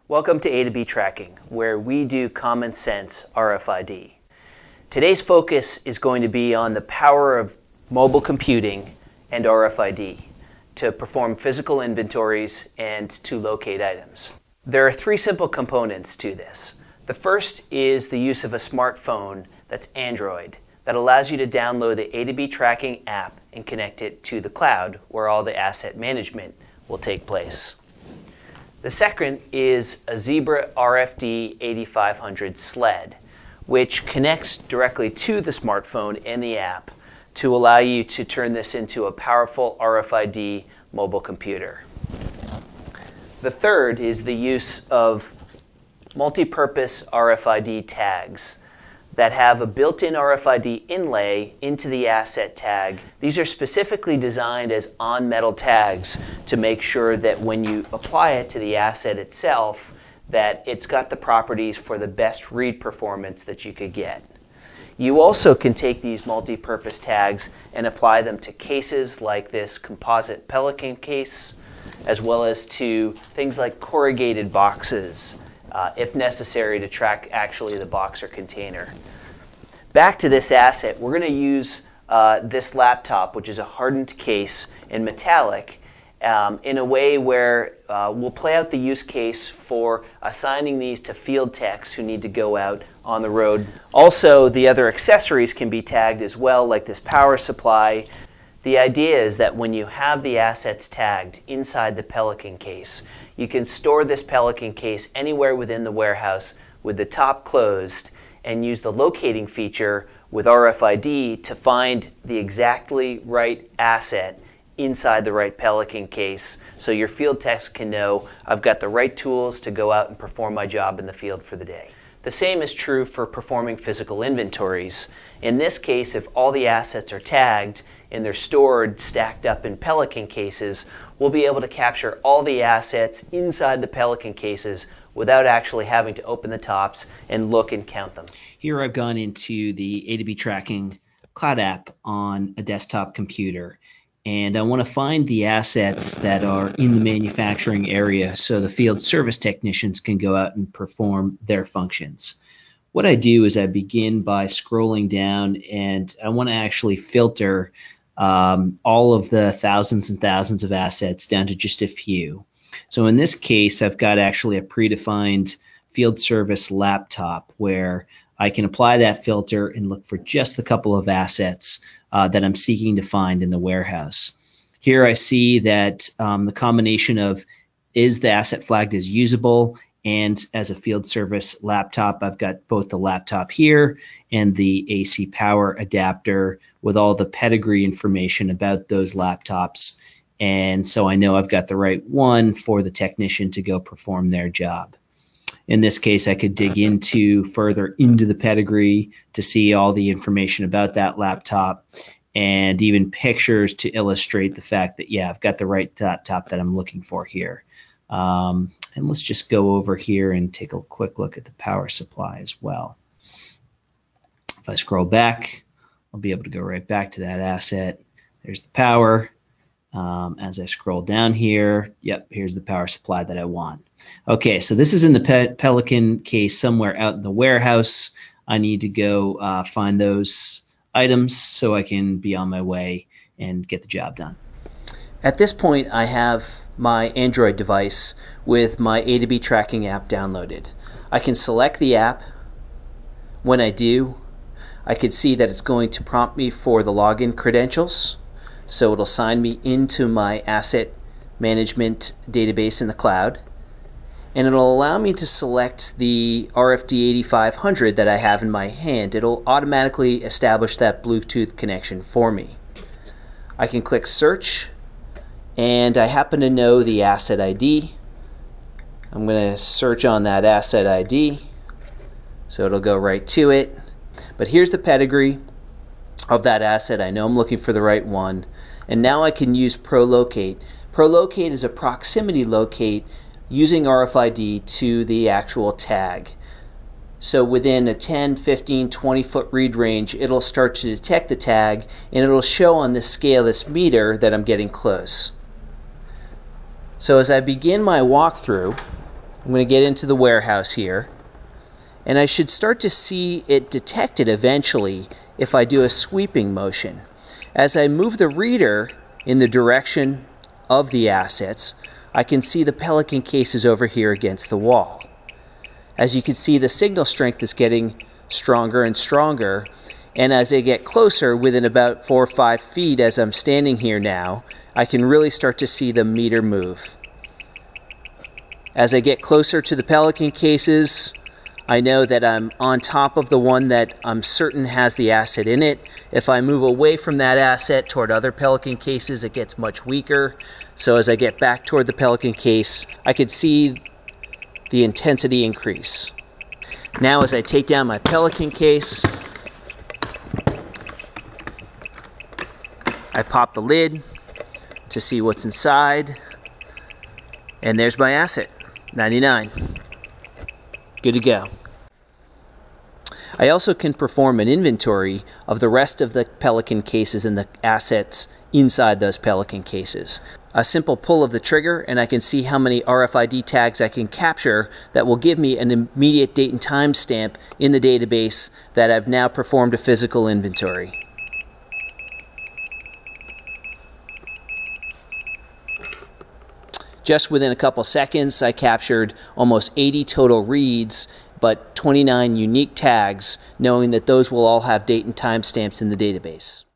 Welcome to A to B Tracking, where we do common sense RFID. Today's focus is going to be on the power of mobile computing and RFID to perform physical inventories and to locate items. There are three simple components to this. The first is the use of a smartphone that's Android that allows you to download the A to B Tracking app and connect it to the cloud where all the asset management will take place. The second is a Zebra RFD 8500 sled, which connects directly to the smartphone and the app to allow you to turn this into a powerful RFID mobile computer. The third is the use of multi-purpose RFID tags that have a built-in RFID inlay into the asset tag. These are specifically designed as on-metal tags to make sure that when you apply it to the asset itself, that it's got the properties for the best read performance that you could get. You also can take these multi-purpose tags and apply them to cases like this composite Pelican case, as well as to things like corrugated boxes, if necessary to track actually the box or container. Back to this asset, we're going to use this laptop, which is a hardened case in metallic, in a way where we'll play out the use case for assigning these to field techs who need to go out on the road. Also, the other accessories can be tagged as well, like this power supply. The idea is that when you have the assets tagged inside the Pelican case, you can store this Pelican case anywhere within the warehouse with the top closed and use the locating feature with RFID to find the exactly right asset inside the right Pelican case so your field techs can know I've got the right tools to go out and perform my job in the field for the day. The same is true for performing physical inventories. In this case, if all the assets are tagged and they're stored stacked up in Pelican cases, we'll be able to capture all the assets inside the Pelican cases without actually having to open the tops and look and count them. Here I've gone into the A to B Tracking Cloud app on a desktop computer, and I want to find the assets that are in the manufacturing area so the field service technicians can go out and perform their functions. What I do is I begin by scrolling down, and I want to actually filter all of the thousands and thousands of assets down to just a few. So in this case, I've got actually a predefined field service laptop where I can apply that filter and look for just the couple of assets that I'm seeking to find in the warehouse. Here I see that the combination of is the asset flagged as usable and as a field service laptop. I've got both the laptop here and the AC power adapter with all the pedigree information about those laptops. And so I know I've got the right one for the technician to go perform their job. In this case, I could dig further into the pedigree to see all the information about that laptop and even pictures to illustrate the fact that, yeah, I've got the right laptop that I'm looking for here. And let's just go over here and take a quick look at the power supply as well. If I scroll back, I'll be able to go right back to that asset. There's the power. As I scroll down here, yep, here's the power supply that I want. Okay, so this is in the Pelican case somewhere out in the warehouse. I need to go find those items so I can be on my way and get the job done. At this point, I have my Android device with my A to B Tracking app downloaded. I can select the app. When I do, I can see that it's going to prompt me for the login credentials. So it'll sign me into my asset management database in the cloud. And it'll allow me to select the RFD 8500 that I have in my hand. It'll automatically establish that Bluetooth connection for me. I can click search, and I happen to know the asset ID. I'm going to search on that asset ID, so it'll go right to it. But here's the pedigree of that asset. I know I'm looking for the right one. And now I can use ProLocate. ProLocate is a proximity locate using RFID to the actual tag. So within a 10, 15, 20 foot read range, it'll start to detect the tag, and it'll show on this scale, this meter, that I'm getting close. So as I begin my walkthrough I'm going to get into the warehouse here, and I should start to see it detected eventually if I do a sweeping motion. As I move the reader in the direction of the assets, I can see the Pelican cases over here against the wall. As you can see, the signal strength is getting stronger and stronger, and as I get closer, within about 4 or 5 feet as I'm standing here now, I can really start to see the meter move. As I get closer to the Pelican cases, I know that I'm on top of the one that I'm certain has the asset in it. If I move away from that asset toward other Pelican cases, it gets much weaker. So as I get back toward the Pelican case, I could see the intensity increase. Now as I take down my Pelican case, I pop the lid to see what's inside, and there's my asset, 99. Good to go. I also can perform an inventory of the rest of the Pelican cases and the assets inside those Pelican cases. A simple pull of the trigger and I can see how many RFID tags I can capture that will give me an immediate date and time stamp in the database that I've now performed a physical inventory. Just within a couple seconds, I captured almost 80 total reads, but 29 unique tags, knowing that those will all have date and time stamps in the database.